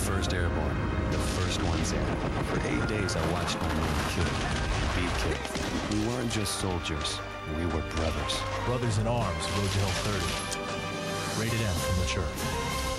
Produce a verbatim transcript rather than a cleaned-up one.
first airborne, the first ones in. For eight days, I watched my men kill, be killed. We weren't just soldiers, we were brothers. Brothers in Arms, Road to Hill thirty. Rated M for mature.